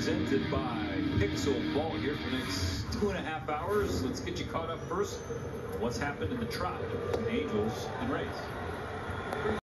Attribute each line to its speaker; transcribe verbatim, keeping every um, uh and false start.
Speaker 1: presented by Pixel Ball here for the next two and a half hours. Let's get you caught up first on what's happened in the Tribe between Angels and Rays.